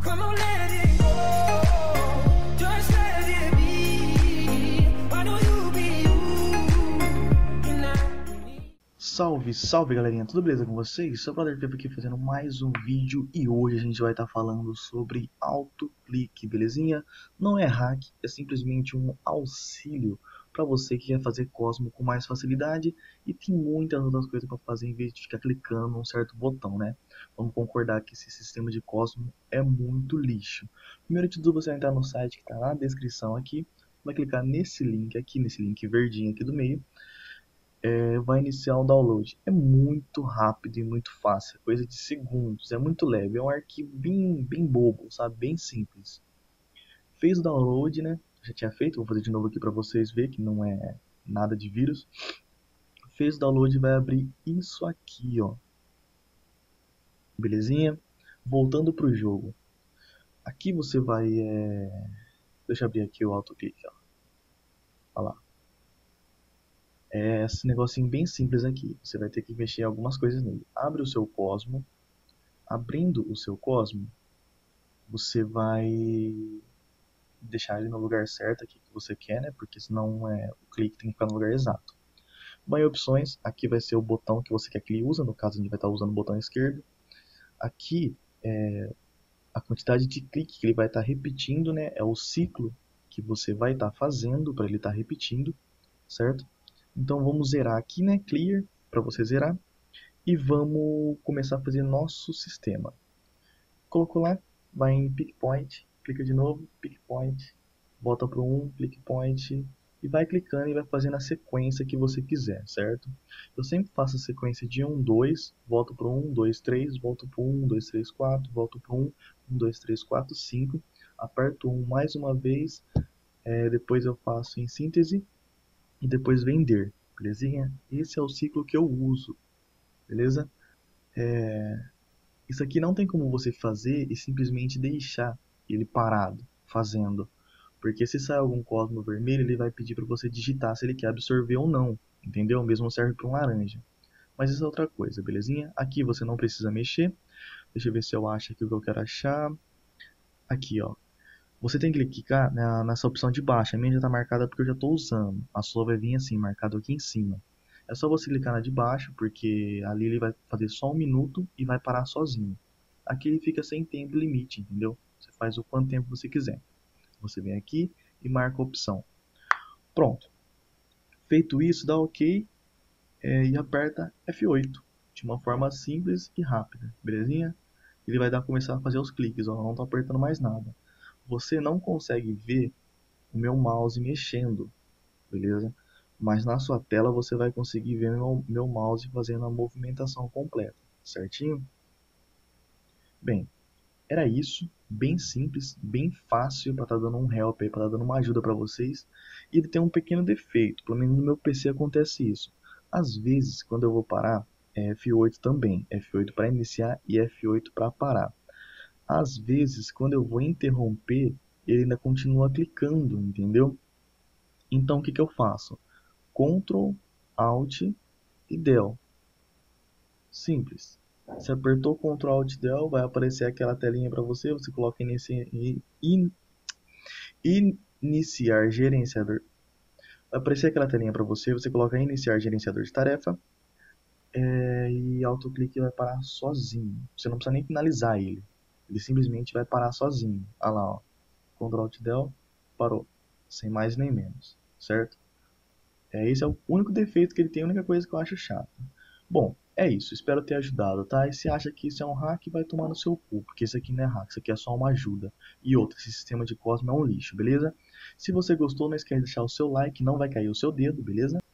Come on, let it go. Just let it be. Why don't you be you? And I... Salve, salve galerinha, tudo beleza com vocês? Seu brother Pepe aqui fazendo mais um vídeo e hoje a gente vai estar falando sobre autoclique, belezinha? Não é hack, é simplesmente um auxílio para você que quer fazer Cosmo com mais facilidade e tem muitas outras coisas para fazer em vez de ficar clicando num certo botão, né? Vamos concordar que esse sistema de Cosmo é muito lixo. Primeiro de tudo, você vai entrar no site que está na descrição aqui, vai clicar nesse link verdinho aqui do meio. Vai iniciar o download. É muito rápido e muito fácil, coisa de segundos, é muito leve, é um arquivo bem bobo, sabe, bem simples. Fez o download, né? Já tinha feito, vou fazer de novo aqui para vocês verem que não é nada de vírus. Fez o download, vai abrir isso aqui, ó. Belezinha? Voltando para o jogo. Aqui você vai, deixa eu abrir aqui o autoclique, ó. Olha lá. É esse negocinho bem simples aqui. Você vai ter que mexer em algumas coisas nele. Abre o seu Cosmo. Abrindo o seu Cosmo, você vai deixar ele no lugar certo aqui que você quer, né? Porque senão o clique tem que ficar no lugar exato. Vai em opções. Aqui vai ser o botão que você quer que ele use. No caso, a gente vai estar usando o botão esquerdo. Aqui a quantidade de clique que ele vai estar repetindo, né? É o ciclo que você vai estar fazendo para ele estar repetindo, certo? Então vamos zerar aqui, né? Clear, para você zerar. E vamos começar a fazer nosso sistema. Colocou lá, vai em Pick Point, clica de novo, Pick Point, volta para o 1, Pick Point, e vai clicando e vai fazendo a sequência que você quiser, certo? Eu sempre faço a sequência de 1, 2, volto para o 1, 2, 3, volto para o 1, 2, 3, 4, volto para o 1, 1, 2, 3, 4, 5, aperto 1 mais uma vez, depois eu faço em síntese, e depois vender, belezinha? Esse é o ciclo que eu uso, beleza? Isso aqui não tem como você fazer e simplesmente deixar ele parado, fazendo. Porque se sair algum cosmo vermelho, ele vai pedir para você digitar se ele quer absorver ou não, entendeu? O mesmo serve para um laranja. Mas isso é outra coisa, belezinha? Aqui você não precisa mexer. Deixa eu ver se eu acho aqui o que eu quero achar. Aqui, ó. Você tem que clicar nessa opção de baixo. A minha já está marcada porque eu já estou usando. A sua vai vir assim, marcado aqui em cima. É só você clicar na de baixo, porque ali ele vai fazer só 1 minuto e vai parar sozinho. Aqui ele fica sem tempo limite, entendeu? Você faz o quanto tempo você quiser. Você vem aqui e marca a opção. Pronto. Feito isso, dá OK e aperta F8. De uma forma simples e rápida, belezinha? Ele vai começar a fazer os cliques, ó, não estou apertando mais nada. Você não consegue ver o meu mouse mexendo, beleza? Mas na sua tela você vai conseguir ver meu mouse fazendo a movimentação completa, certinho? Bem, era isso, bem simples, bem fácil para estar dando um help, para estar dando uma ajuda para vocês. E ele tem um pequeno defeito, pelo menos no meu PC acontece isso. Às vezes, quando eu vou parar, é F8 também, F8 para iniciar e F8 para parar. Às vezes, quando eu vou interromper, ele ainda continua clicando, entendeu? Então, o que eu faço? Ctrl, Alt e Del. Simples. Você apertou Ctrl, Alt, Del, vai aparecer aquela telinha para você. Você coloca iniciar gerenciador. Vai aparecer aquela telinha para você. Você coloca iniciar gerenciador de tarefa. E autoclique vai parar sozinho. Você não precisa nem finalizar ele. Ele simplesmente vai parar sozinho. Olha lá, ó. Ctrl, Alt, Del, parou. Sem mais nem menos. Certo? Esse é o único defeito que ele tem, a única coisa que eu acho chata. Bom, é isso, espero ter ajudado, tá? E se acha que isso é um hack, vai tomar no seu cu, porque isso aqui não é hack, isso aqui é só uma ajuda. E outra, esse sistema de Cosmo é um lixo, beleza? Se você gostou, não esquece de deixar o seu like, não vai cair o seu dedo, beleza?